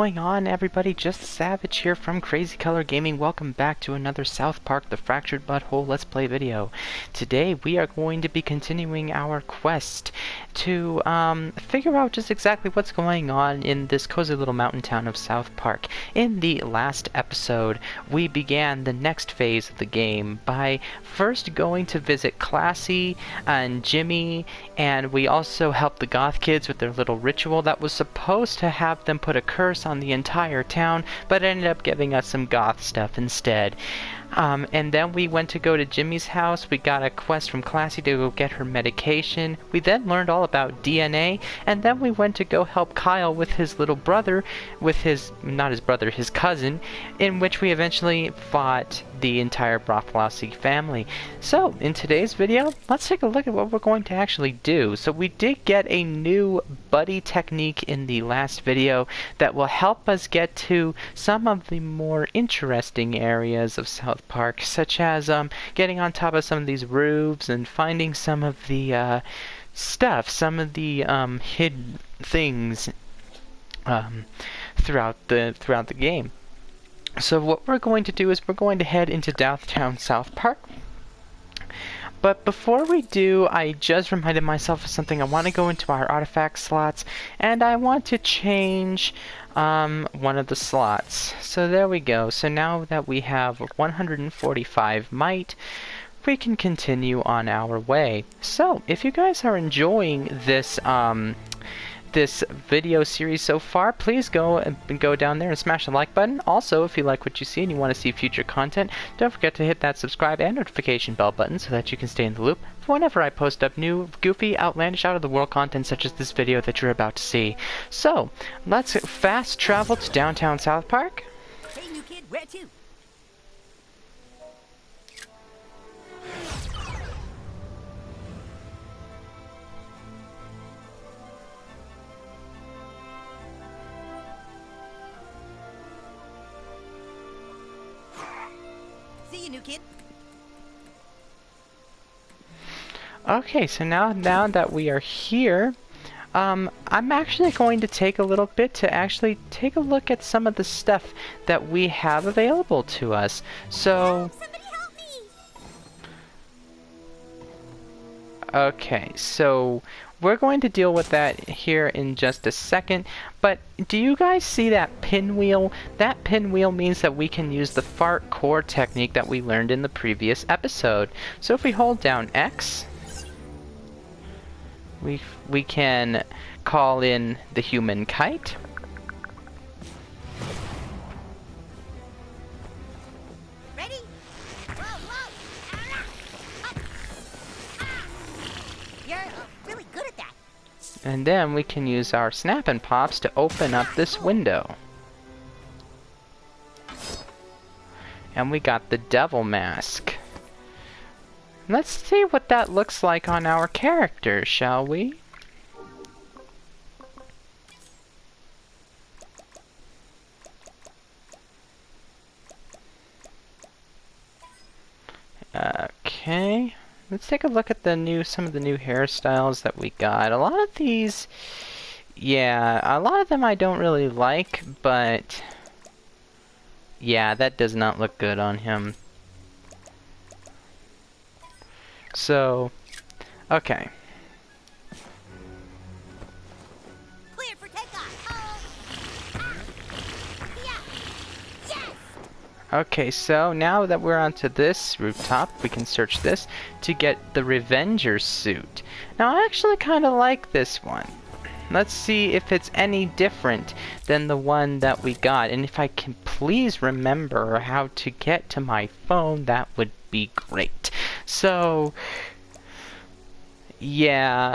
going on, everybody? Just Savage here from Crazy Color Gaming. Welcome back to another South Park The Fractured Butthole Let's Play video. Today we are going to be continuing our quest to figure out just exactly what's going on in this cozy little mountain town of South Park. In the last episode, we began the next phase of the game by first going to visit Classy and Jimmy, and we also helped the goth kids with their little ritual that was supposed to have them put a curse on the entire town, but ended up giving us some goth stuff instead. And then we went to go to Jimmy's house. We got a quest from Classy to go get her medication. We then learned all about DNA, and then we went to go help Kyle with his little brother, with his, not his brother, his cousin, in which we eventually fought the entire Broflossi family. So, in today's video, let's take a look at what we're going to actually do. So we did get a new buddy technique in the last video that will help us get to some of the more interesting areas of South Park, such as getting on top of some of these roofs and finding some of the stuff, some of the hidden things throughout the game. So what we're going to do is we're going to head into downtown South Park. But before we do, I just reminded myself of something. I want to go into our artifact slots, and I want to change one of the slots. So there we go. So now that we have 145 might, we can continue on our way. So if you guys are enjoying this this video series so far, please go down there and smash the like button. Also, if you like what you see and you want to see future content, don't forget to hit that subscribe and notification bell button so that you can stay in the loop for whenever I post up new, goofy, outlandish, out-of-the-world content such as this video that you're about to see. So, let's fast travel to downtown South Park. Hey, new kid, where to? See you, new kid. Okay, so now that we are here, I'm actually going to take a little bit to actually take a look at some of the stuff that we have available to us. So, Somebody help me! okay, so we're going to deal with that here in just a second, but do you guys see that pinwheel? That pinwheel means that we can use the Fartkour technique that we learned in the previous episode. So if we hold down X, we can call in the human kite. Ready? Whoa, whoa! You're really good at that. And then we can use our snap and pops to open up this window. And we got the devil mask. Let's see what that looks like on our character, shall we? Okay. Let's take a look at some of the new hairstyles that we got. A lot of these, yeah, a lot of them I don't really like, but yeah, that does not look good on him. So, okay. Clear for takeoff. Yeah. Yes. Okay, so now that we're onto this rooftop, we can search this to get the Revenger suit. Now, I actually kind of like this one. Let's see if it's any different than the one that we got. And if I can please remember how to get to my phone, that would be great. So, yeah,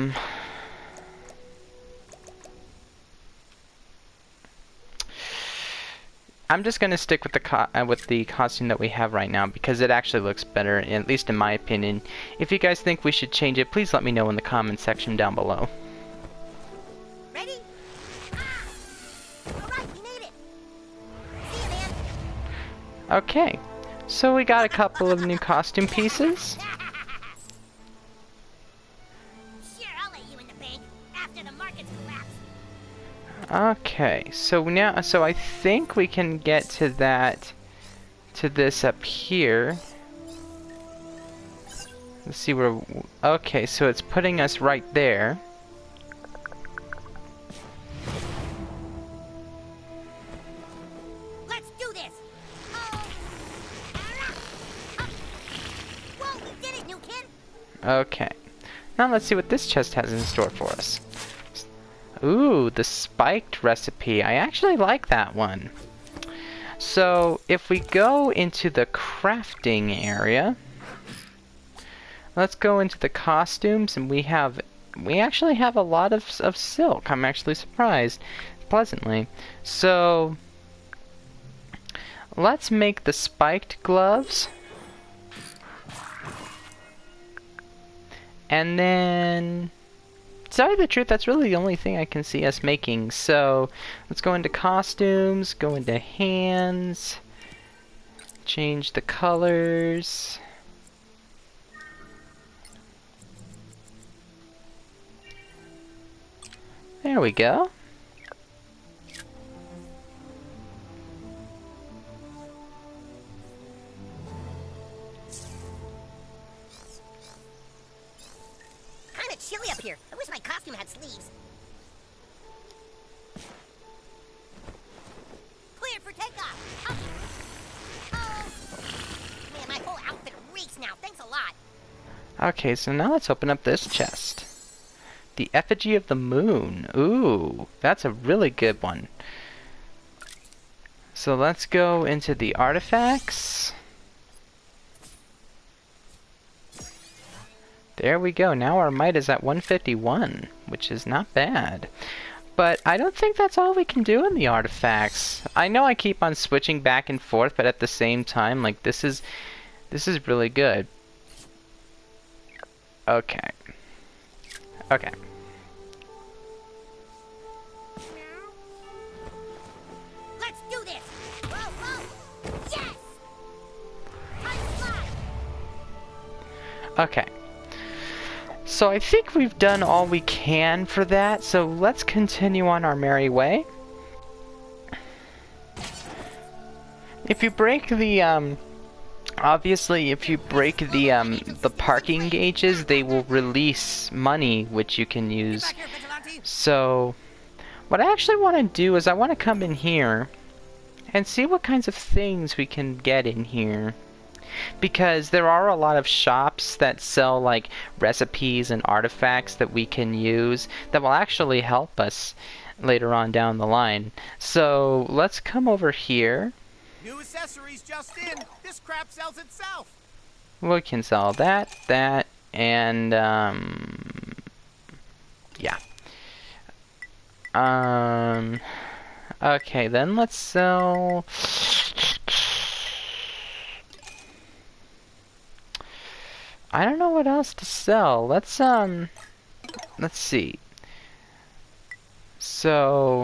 I'm just gonna stick with the costume that we have right now because it actually looks better, at least in my opinion. If you guys think we should change it, please let me know in the comment section down below. Ready? All right, we made it. See you, man. Okay, so we got a couple of new costume pieces. Sure, I'll let you in the bank after the markets collapse. Okay, so now, so I think we can get to that, to this up here. Let's see where, okay, so it's putting us right there. Let's do this. Oh. Whoa, we did it, new kid. Okay, now let's see what this chest has in store for us. Ooh, the spiked recipe. I actually like that one. So, if we go into the crafting area, let's go into the costumes, and we actually have a lot of silk. I'm actually surprised, pleasantly. So, let's make the spiked gloves. And then, to tell you the truth, that's really the only thing I can see us making. So, let's go into costumes, go into hands, change the colors. There we go. Kinda chilly up here. I wish my costume had sleeves. Clear for takeoff. Oh. Man, my whole outfit reeks now. Thanks a lot. Okay, so now let's open up this chest. The effigy of the moon. Ooh, that's a really good one. So let's go into the artifacts. There we go. Now our might is at 151, which is not bad. But I don't think that's all we can do in the artifacts. I know I keep on switching back and forth, but at the same time, like, this is really good. Okay. Okay. Let's do this. Whoa, whoa. Yes. I fly. Okay. So I think we've done all we can for that, so let's continue on our merry way. If you break the, obviously if you break the parking gauges, they will release money, which you can use. Back here, vigilante. So, what I actually want to do is I want to come in here and see what kinds of things we can get in here. Because there are a lot of shops that sell like recipes and artifacts that we can use that will actually help us later on down the line. So let's come over here. New accessories just in. This crap sells itself. We can sell that, and yeah. Okay, then let's sell. I don't know what else to sell. Let's see. So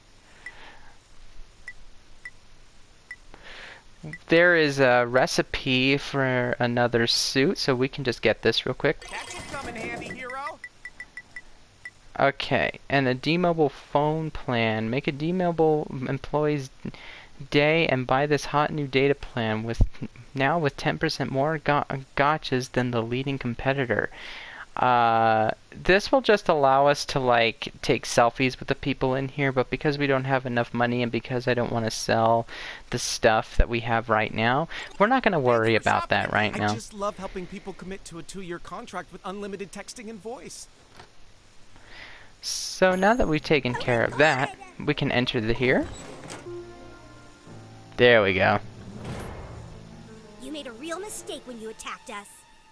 there is a recipe for another suit, so we can just get this real quick. That should come in handy, hero. Okay, and a D-Mobile phone plan. Make a D-Mobile employee's day and buy this hot new data plan with 10% more gotchas than the leading competitor. This will just allow us to like take selfies with the people in here, but because we don't have enough money and because I don't want to sell the stuff that we have right now, we're not going to worry about that right now. I just love helping people commit to a 2-year contract with unlimited texting and voice. So now that we've taken care of that, we can enter here. There we go. You made a real mistake when you attacked us.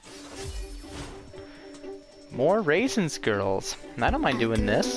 More Raisins girls. I don't mind doing this.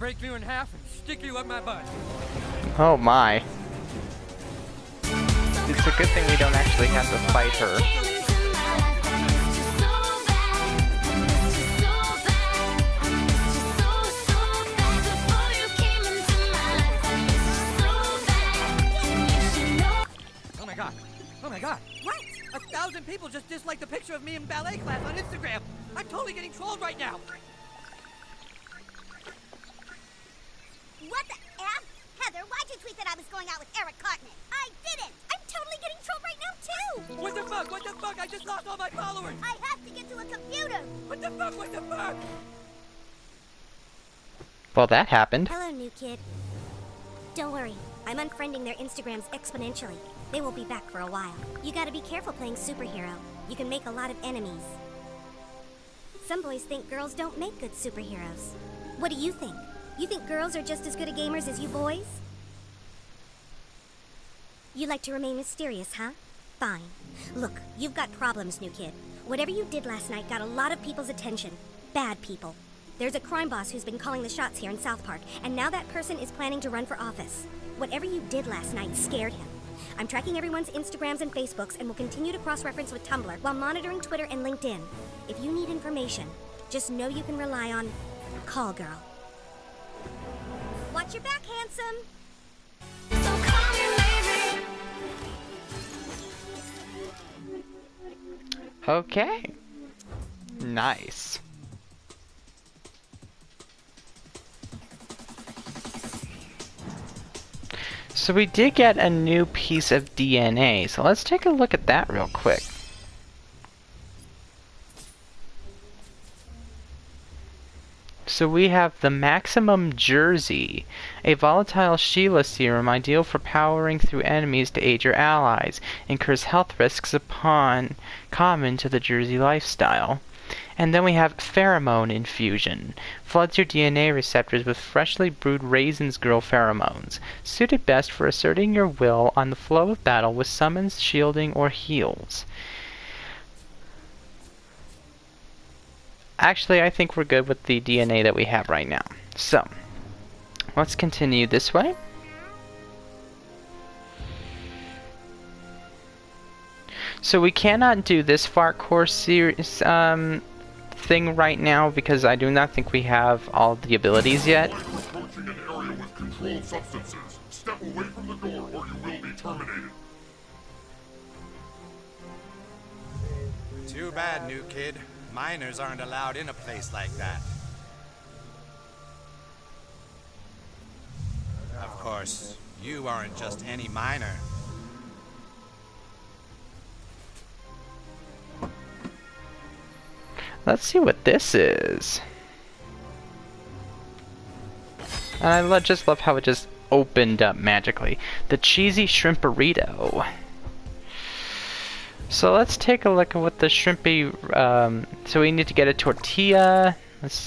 break you in half and stick you up my butt. Oh my. It's a good thing we don't actually have to fight her. Oh my god. Oh my god. What? 1,000 people just disliked a picture of me in ballet class on Instagram. I'm totally getting trolled right now. What the F? Heather, why'd you tweet that I was going out with Eric Cartman? I didn't! I'm totally getting trolled right now, too! What the fuck? What the fuck? I just lost all my followers. I have to get to a computer! What the fuck? What the fuck? Well, that happened. Hello, new kid. Don't worry, I'm unfriending their Instagrams exponentially. They won't be back for a while. You gotta be careful playing superhero. You can make a lot of enemies. Some boys think girls don't make good superheroes. What do you think? You think girls are just as good at gamers as you boys? You like to remain mysterious, huh? Fine. Look, you've got problems, new kid. Whatever you did last night got a lot of people's attention. Bad people. There's a crime boss who's been calling the shots here in South Park, and now that person is planning to run for office. Whatever you did last night scared him. I'm tracking everyone's Instagrams and Facebooks and will continue to cross-reference with Tumblr while monitoring Twitter and LinkedIn. If you need information, just know you can rely on Call Girl. Watch your back, handsome! So call me, baby. Okay. Nice. So we did get a new piece of DNA, so let's take a look at that real quick. So we have the Maximum Jersey, a volatile Sheila serum ideal for powering through enemies to aid your allies, incurs health risks upon common to the Jersey lifestyle. And then we have Pheromone Infusion, floods your DNA receptors with freshly brewed Raisins girl pheromones, suited best for asserting your will on the flow of battle with summons, shielding, or heals. Actually, I think we're good with the DNA that we have right now. So, let's continue this way. So we cannot do this Fartkour series thing right now because I do not think we have all the abilities yet. Approaching an area with controlled substances. Step away from the door or you will be terminated. Too bad, new kid. Minors aren't allowed in a place like that. Of course, you aren't just any minor. Let's see what this is. And I just love how it just opened up magically. The cheesy shrimparito. So let's take a look at what the shrimpy, so we need to get a tortilla.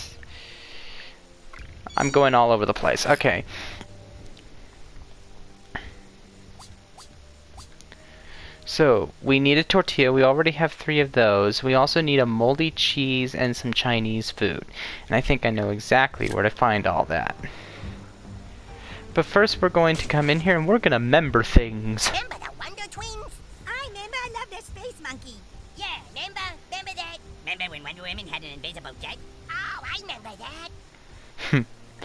I'm going all over the place. Okay. So, we need a tortilla. We already have 3 of those. We also need a moldy cheese and some Chinese food. And I think I know exactly where to find all that. But first we're going to come in here and we're going to member things. Remember the Wonder Twins? I remember. I love the space monkey. Yeah, remember? Remember that? Remember when Wonder Woman had an invisible jet? Oh, I remember that.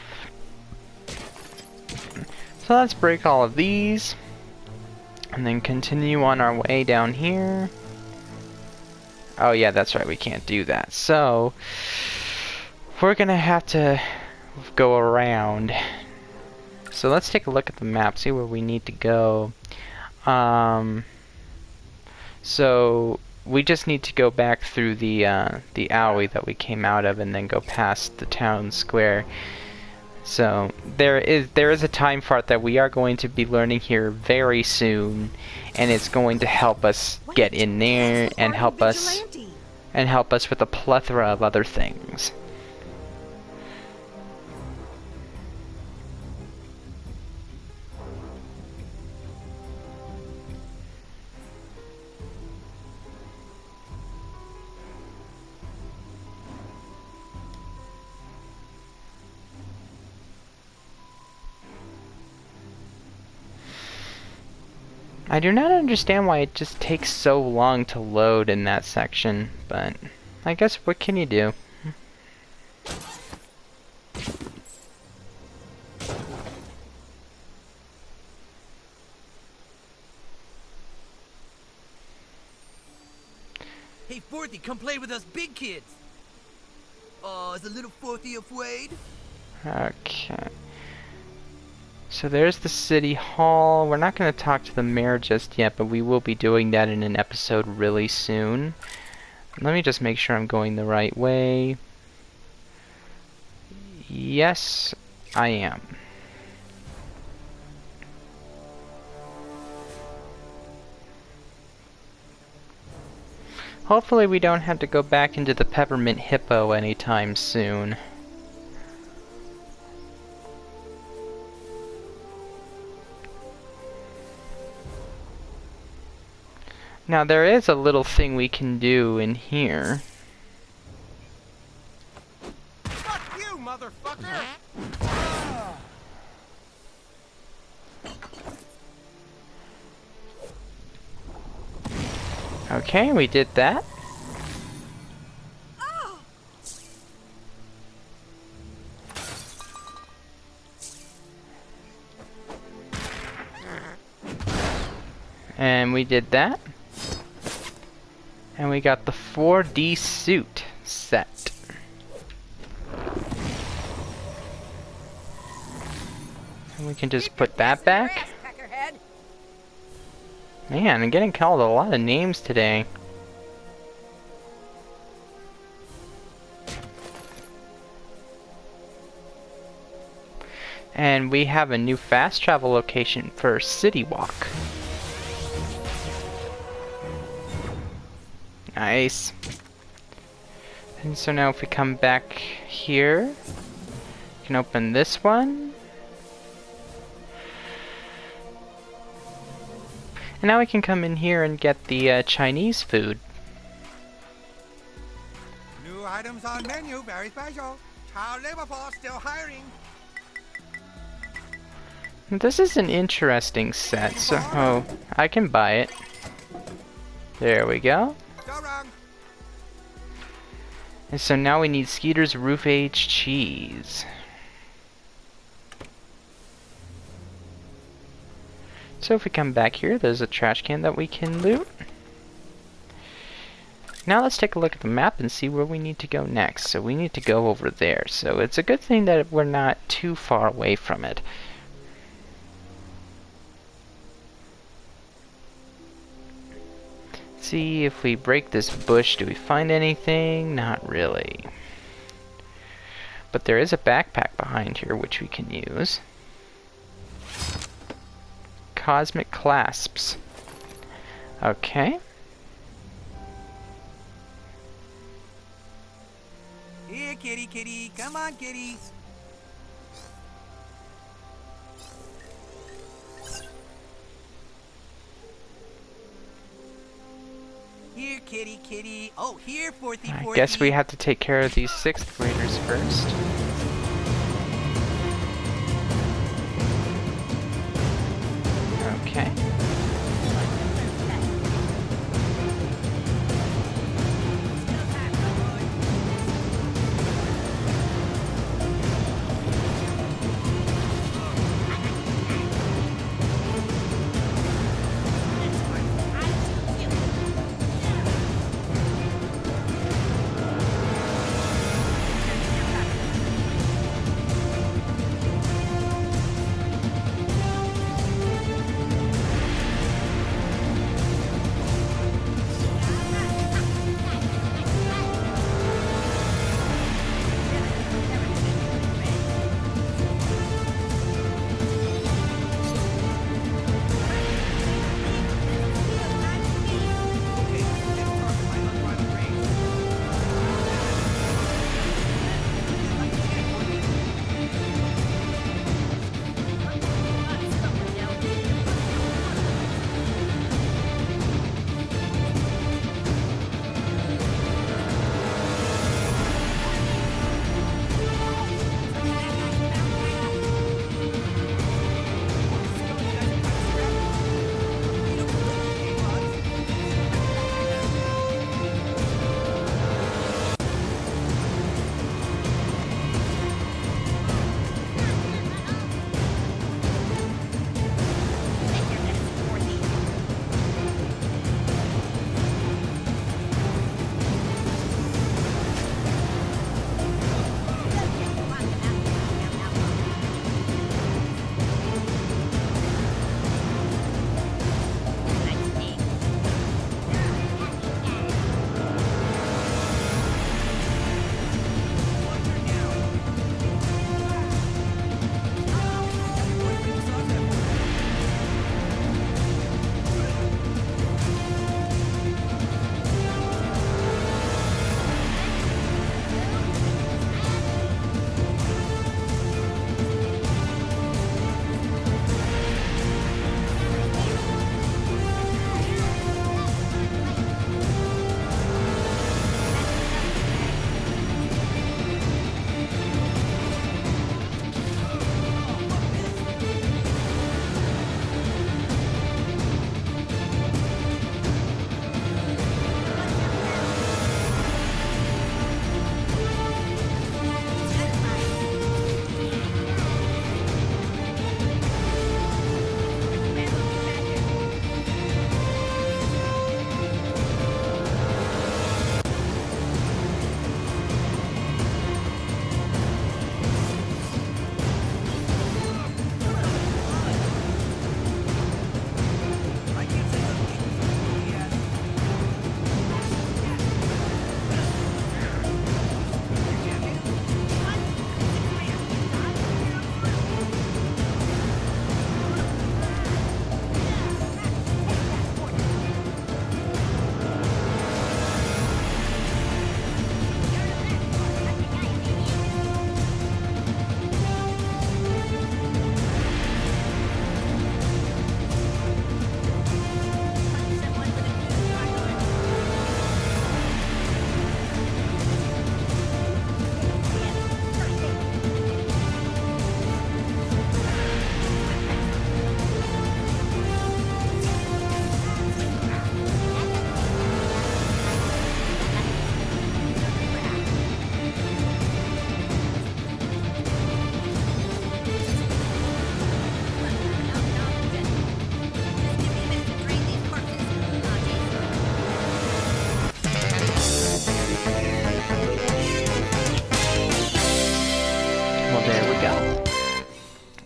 So let's break all of these. And then continue on our way down here. Oh yeah, that's right, we can't do that. So, we're gonna have to go around. So let's take a look at the map, see where we need to go. So, we just need to go back through the alley that we came out of and then go past the town square. So there is a time fart that we are going to be learning here very soon, and it's going to help us get in there and help us with a plethora of other things. I do not understand why it just takes so long to load in that section, but I guess what can you do? Hey, Forthy, come play with us big kids. Oh, is the little Forthy afraid? Okay. So there's the city hall. We're not going to talk to the mayor just yet, but we will be doing that in an episode really soon. Let me just make sure I'm going the right way. Yes, I am. Hopefully we don't have to go back into the Peppermint Hippo anytime soon. Now there is a little thing we can do in here. Fuck you, motherfucker! Okay, we did that. And we did that. And we got the 4D suit set. And we can just put that back. Man, I'm getting called a lot of names today. And we have a new fast travel location for City Walk. Nice. And so now if we come back here, we can open this one. And now we can come in here and get the Chinese food. New items on menu, very special. Child labor force still hiring. This is an interesting set, so oh, I can buy it. There we go. Go wrong. And so now we need Skeeter's Roof Age cheese. So if we come back here, there's a trash can that we can loot. Now let's take a look at the map and see where we need to go next. So we need to go over there. So it's a good thing that we're not too far away from it. See if we break this bush, do we find anything? Not really. But there is a backpack behind here which we can use. Cosmic clasps. Okay. Here, kitty, kitty. Come on, kitty. Here, kitty, kitty. Oh, here, Forthy, I Forthy. guess we have to take care of these 6th graders first. Okay.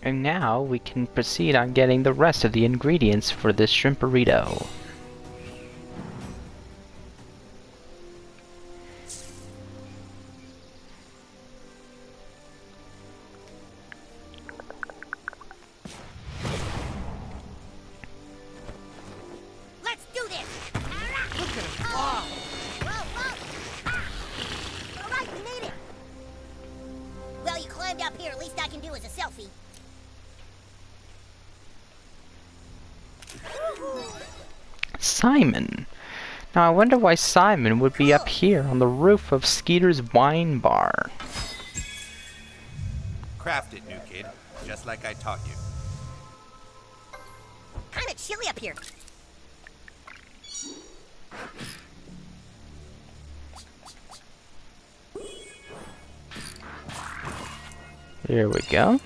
And now we can proceed on getting the rest of the ingredients for this shrimp burrito. Let's do this! Look at him fly. Whoa, whoa! Ah. All right, we made it! Well, you climbed up here. At least I can do as a selfie. Simon. Now I wonder why Simon would be up here on the roof of Skeeter's wine bar. Craft it, new kid. Just like I taught you. Kinda chilly up here. There we go.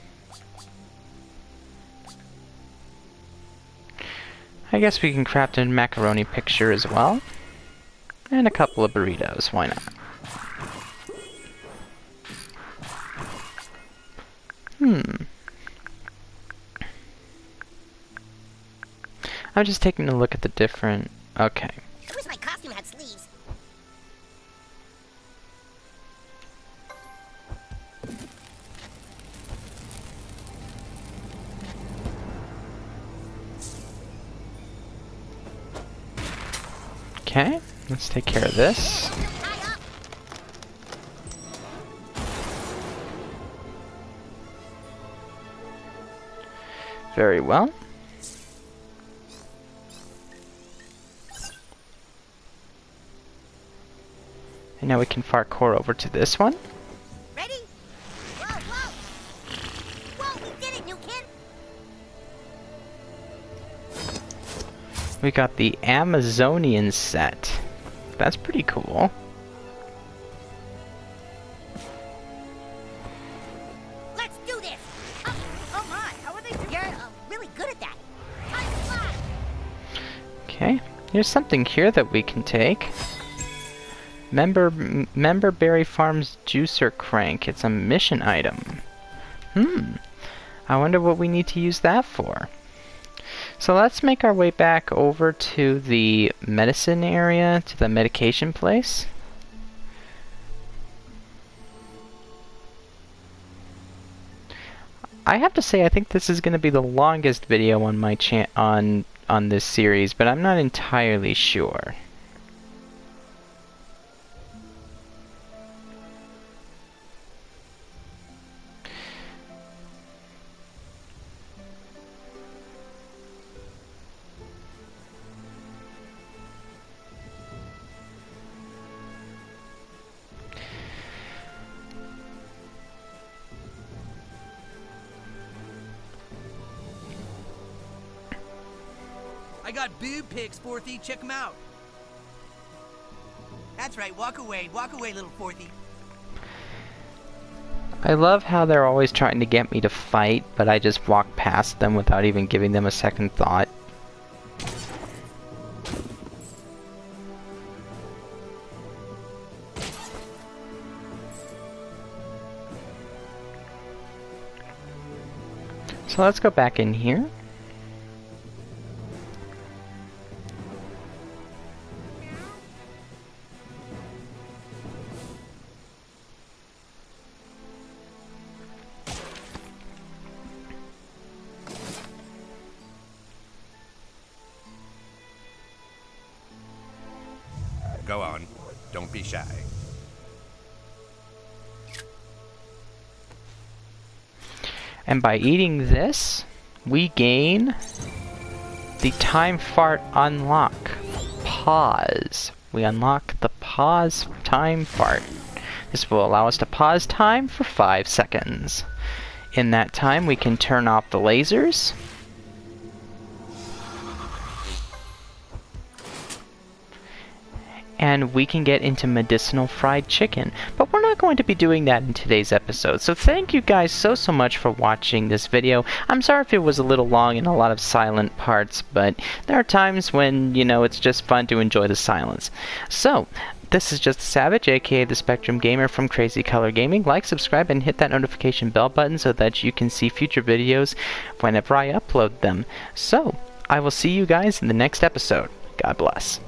I guess we can craft a macaroni picture as well. And a couple of burritos, why not? I'm just taking a look at the different... Okay. I wish my costume had sleeves. Okay, let's take care of this. Tie up. Very well. And now we can Fartkour over to this one. Ready? Whoa, whoa! Whoa, we did it, new kid! We got the Amazonian set. That's pretty cool. Let's do this! Oh my, how are they doing? You're really good at that. Time to fly! Okay, here's something here that we can take. Member Berry Farms juicer crank. It's a mission item. I wonder what we need to use that for. So let's make our way back over to the medicine area, to the medication place. I have to say, I think this is going to be the longest video on my on this series, but I'm not entirely sure. I got boob pics, Fourthy. Check them out. That's right. Walk away, little Fourthy. I love how they're always trying to get me to fight, but I just walk past them without even giving them a second thought. So let's go back in here. Go on. Don't be shy. And by eating this, we gain the time fart unlock. Pause. We unlock the pause time fart. This will allow us to pause time for 5 seconds. In that time, we can turn off the lasers. And we can get into medicinal fried chicken. But we're not going to be doing that in today's episode. So thank you guys so much for watching this video. I'm sorry if it was a little long and a lot of silent parts, but there are times when, you know, it's just fun to enjoy the silence. So, This is Just Savage, aka the Spectrum Gamer from Crazy Color Gaming. Like, subscribe, and hit that notification bell button so that you can see future videos whenever I upload them. So, I will see you guys in the next episode. God bless.